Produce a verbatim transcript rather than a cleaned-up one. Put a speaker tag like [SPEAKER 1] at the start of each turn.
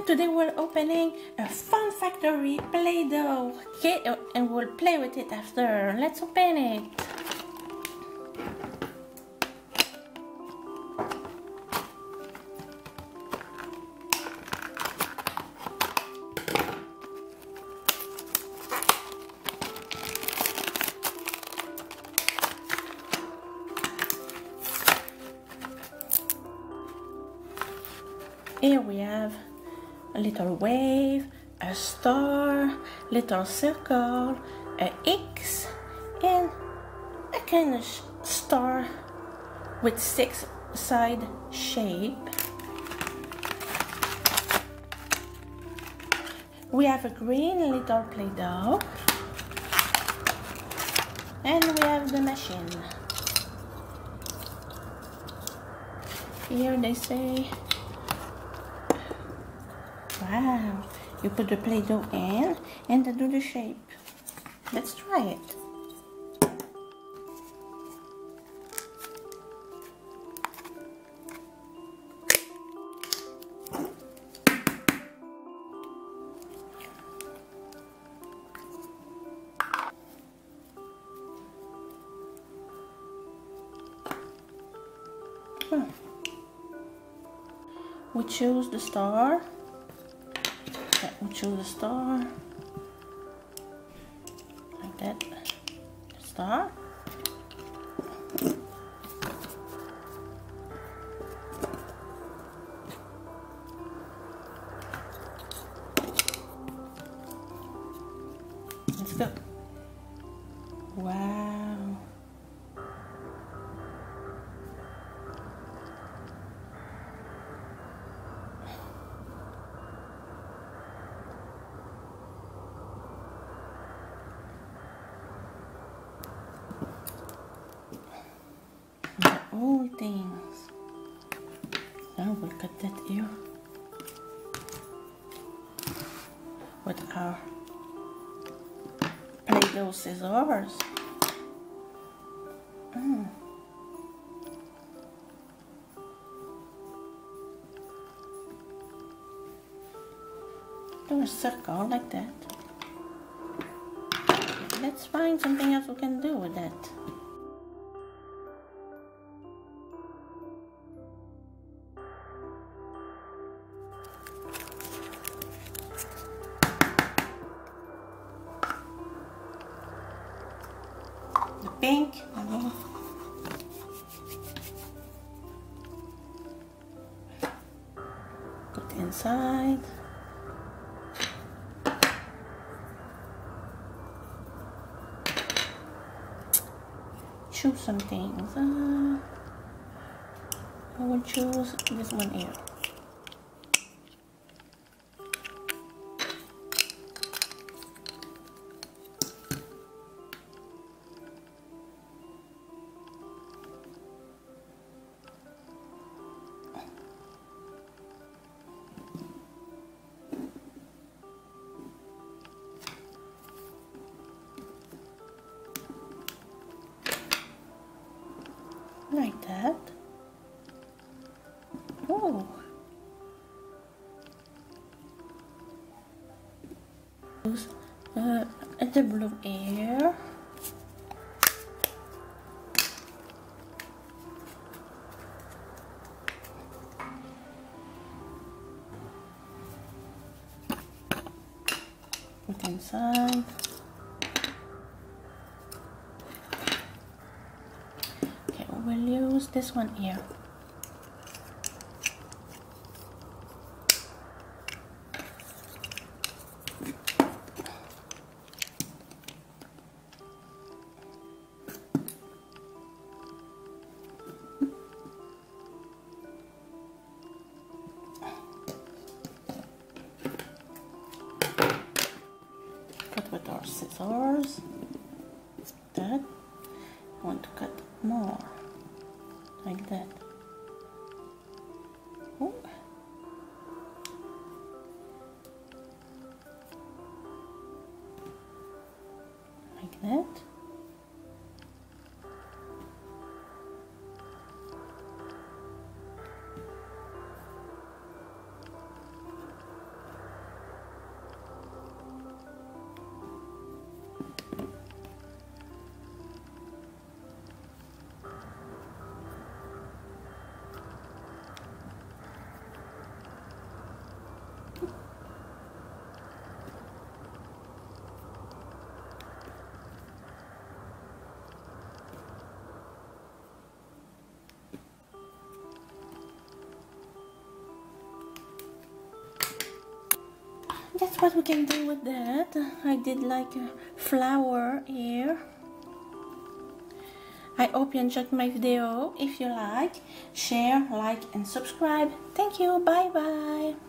[SPEAKER 1] today we're opening a Fun Factory Play-Doh. Okay, and we'll play with it after. Let's open it. Here we have a little wave, a star, little circle, a X, and a kind of star with six side shape. We have a green little Play-Doh, and we have the machine. Here they say, wow, you put the Play-Doh in and then do the shape. Let's try it. Hmm. We choose the star. Okay, we choose the star. Like that. The star. Let's go. Wow. All things. Now we'll cut that here with our Play-Doh scissors. Mm. Do a circle like that. Let's find something else we can do with that. The pink. Oh. Put inside. Choose some things. Uh, I will choose this one here. Like that. Oh. Uh, the blue air. Put inside. We'll use this one here. Cut with our scissors. That. I want to cut more. Like that. Oh. Like that. what we can do with that. I did like a flower here. I hope you enjoyed my video. If you like, share, like and subscribe. Thank you. Bye bye.